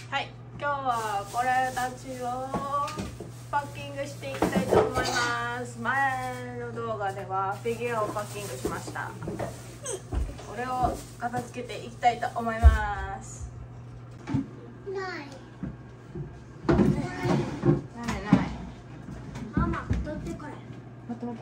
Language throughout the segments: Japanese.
はい、今日はこれたちをパッキングしていきたいと思います。前の動画ではフィギュアをパッキングしました。これを片付けていきたいと思います。ないママ、取ってこれ。待って待って。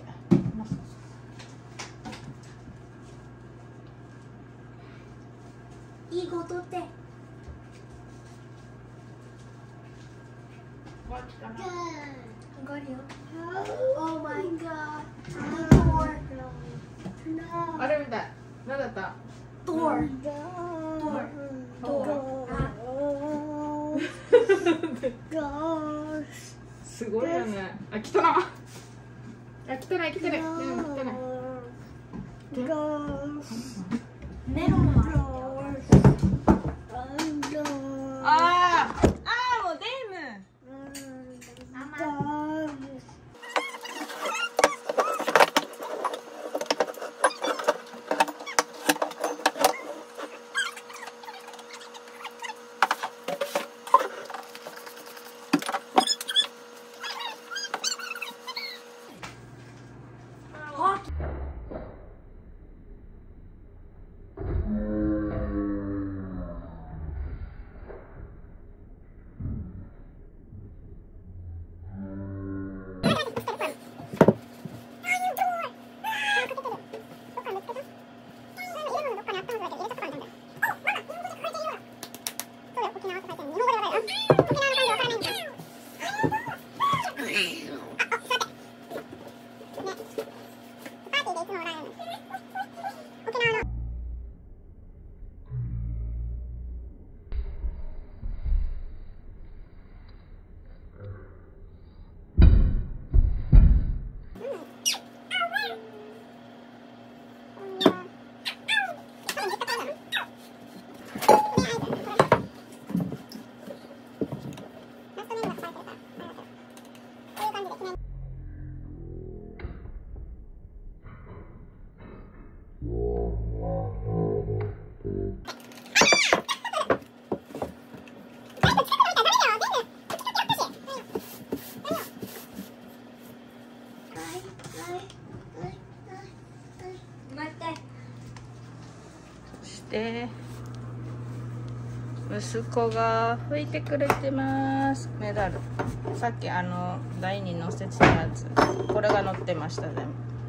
いい子取って。Oh my god. Door. あれみたい。何だった？ Door. Door. すごいよね。あ、来たな。あ、来てない来てない。来てない。メロンもある。ああ、もうデーム。で息子が拭いてくれてます。メダルさっき台に乗せてたやつ、これが乗ってましたね。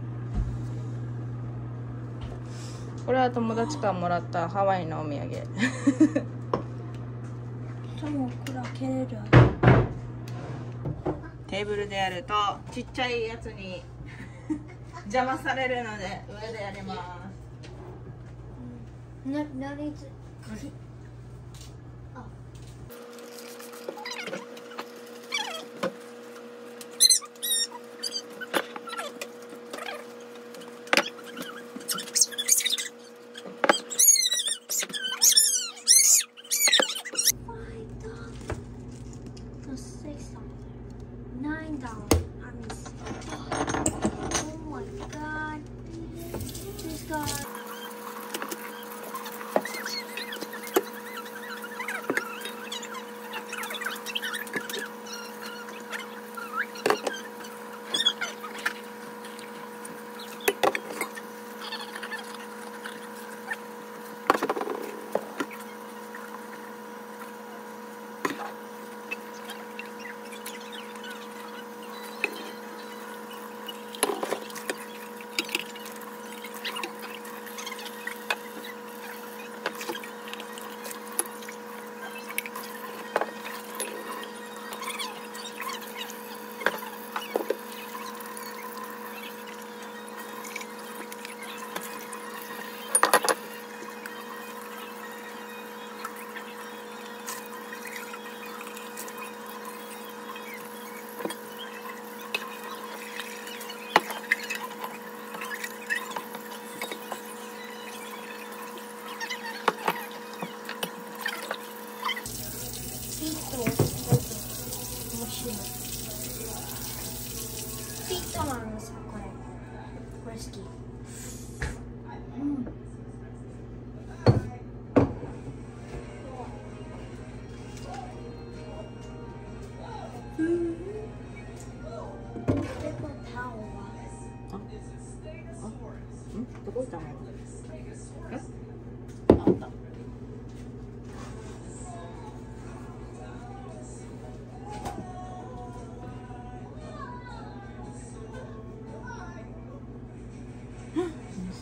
これは友達からもらったハワイのお土産。テーブルでやるとちっちゃいやつに邪魔されるので上でやります。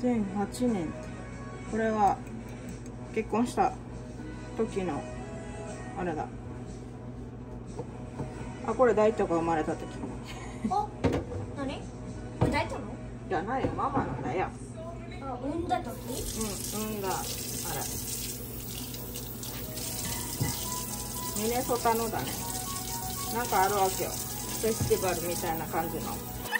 2008年。これは結婚した時のあれだ。あ、これ大斗が生まれた時。 お、何？大斗の？ じゃないよ、ママのだよ。 あ、産んだ時？ 産んだあれ。ミネソタのだね。なんかあるわけよ。フェスティバルみたいな感じの。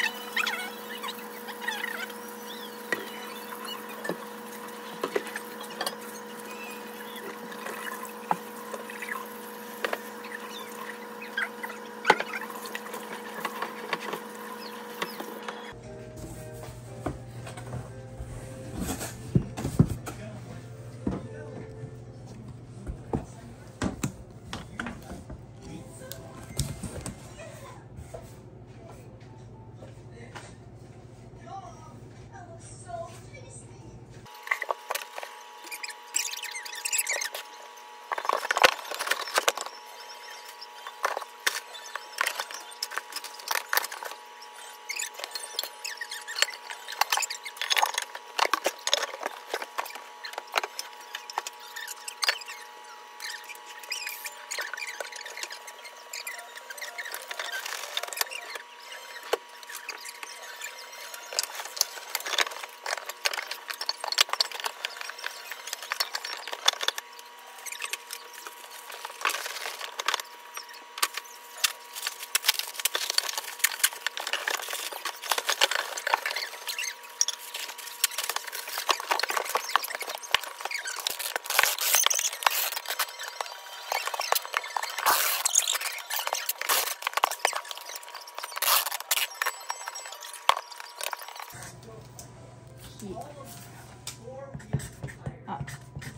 あ、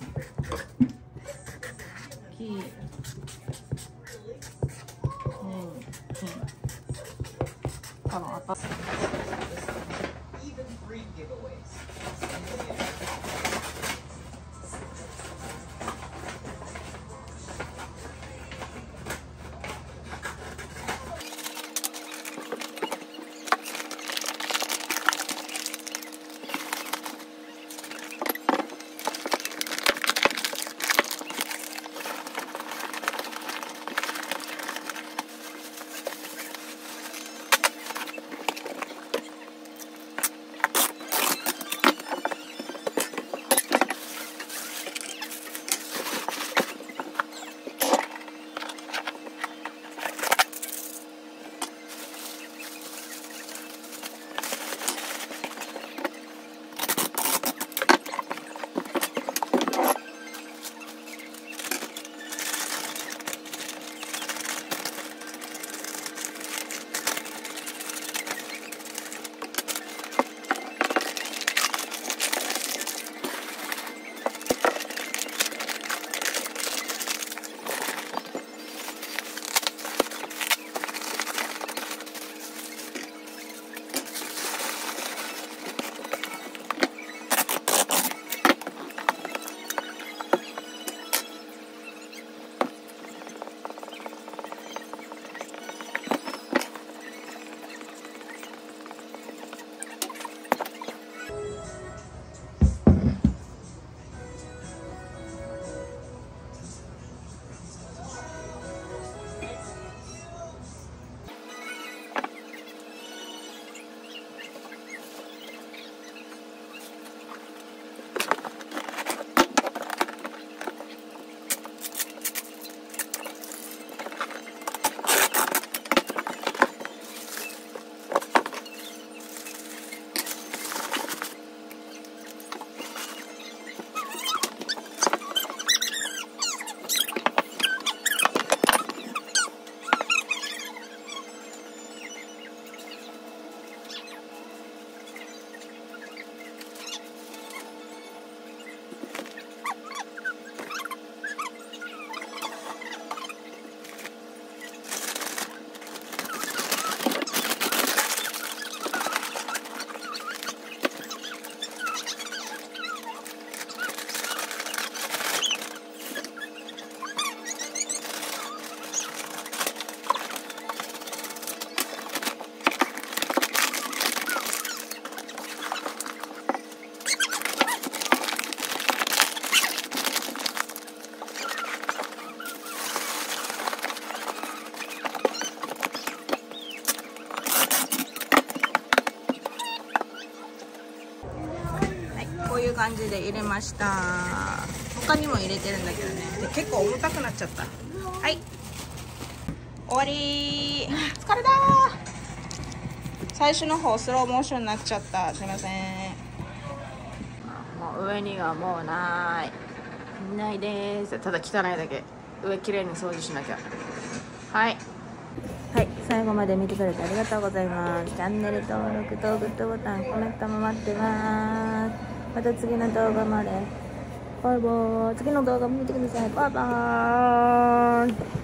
多分あった。 感じで入れました。他にも入れてるんだけどね。で結構重たくなっちゃった。はい終わりー。疲れたー。最初の方スローモーションになっちゃった。すいません。もう上にはもうないです。ただ汚いだけ。上きれいに掃除しなきゃ。はい、最後まで見てくれてありがとうございます。チャンネル登録とグッドボタン、コメントも待ってます。また次の動画まで。バイバーイ。次の動画も見てください。バイバーイ。